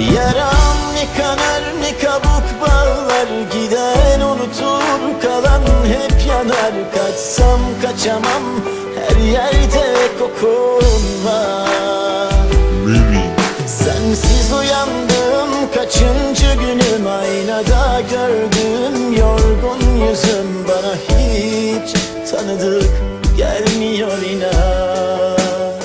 Yaram ne kanar ne kabuk bağlar, giden unutur kalan hep yanar. Kaçsam kaçamam, her yerde kokun var. Sensiz uyandım, kaçıncı günüm, aynada gördüm yorgun yüzüm. Bana hiç tanıdık gelmiyor inan.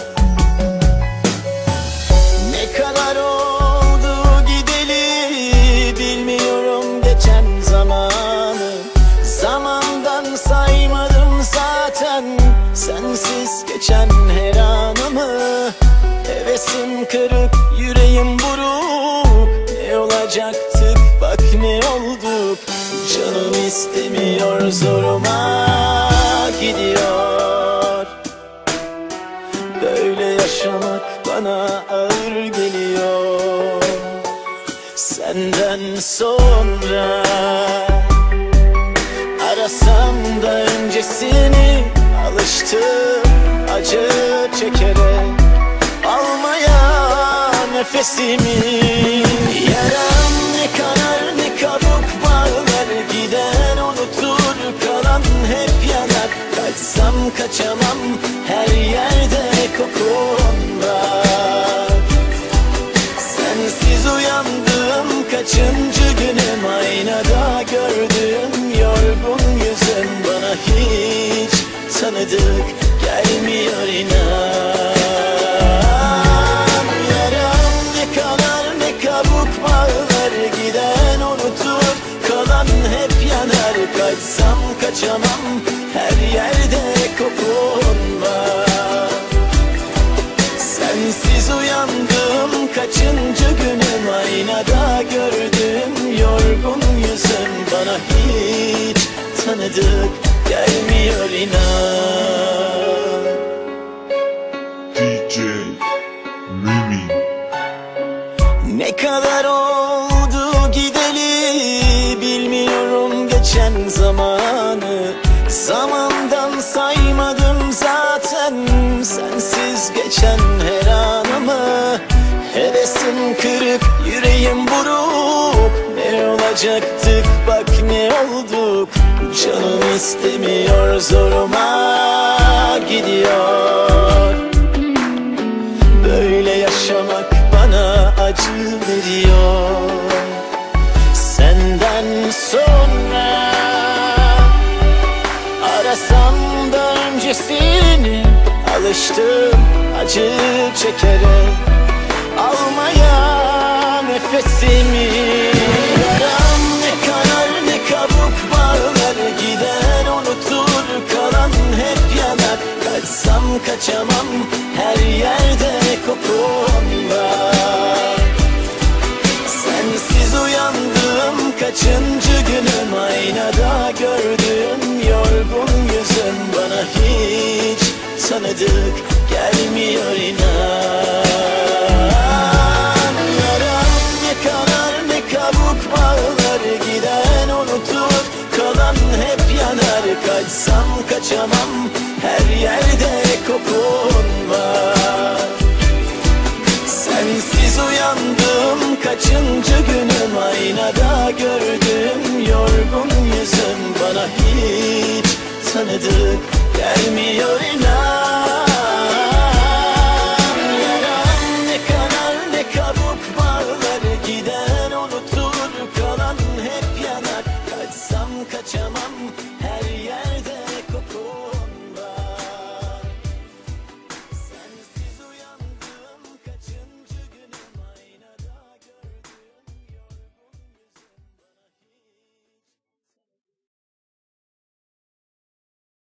Ne kadar oldu gideli, bilmiyorum geçen zamanı. Zamandan saymadım zaten, sensiz geçen her anımı. Hevesim kırık, yüreğim buruk, ne olacaktık bak ne olduk. Canım istemiyor, zoruma gidiyor. Böyle yaşamak bana ağır geliyor. Senden sonra arasam da öncesini, alıştım acı çekerek almaya nefesimi. Yaram ne kanar ne kabuk bağlar, giden unutur kalan hep yanar. Kaçsam kaçamam, her yerde kokun var. Sensiz uyandım, kaçıncı günüm, aynada gördüm yorgun yüzüm. Bana hiç tanıdık gelmiyor inan. Yaram ne kanar ne kabuk bağlar, giden unutur kalan hep yanar. Kaçsam kaçamam, her yerde kokun var. Sensiz uyandım, kaçıncı günüm, aynada gördüm yorgun yüzüm. Bana hiç tanıdık gelmiyor inan. DJ Mimi. Ne kadar oldu gideli, bilmiyorum geçen zamanı. Zamandan saymadım zaten, sensiz geçen her anımı. Hevesim kırık, yüreğim buruk, ne olacaktık bak ne olduk. Canım istemiyor, zoruma gidiyor. Böyle yaşamak bana acı veriyor. Senden sonra arasam da öncesini, alıştım acı çekerek almaya nefesimi. Yaram ne kanar ne kabuk bağlar, giden unutur kalan hep yanar. Kaçsam kaçamam, her yerde kokun var. Sensiz uyandım, kaçıncı günüm, aynada gördüm yorgun yüzüm. Bana hiç tanıdık gelmiyor inan. Yaram ne kanar ne kabuk bağlar, giden unutur kalan hep yanar. Kaçsam kaçamam, her yerde kokun var. Sensiz uyandım, kaçıncı günüm, aynada gördüm yorgun yüzüm. Bana hiç tanıdık gelmiyor inan.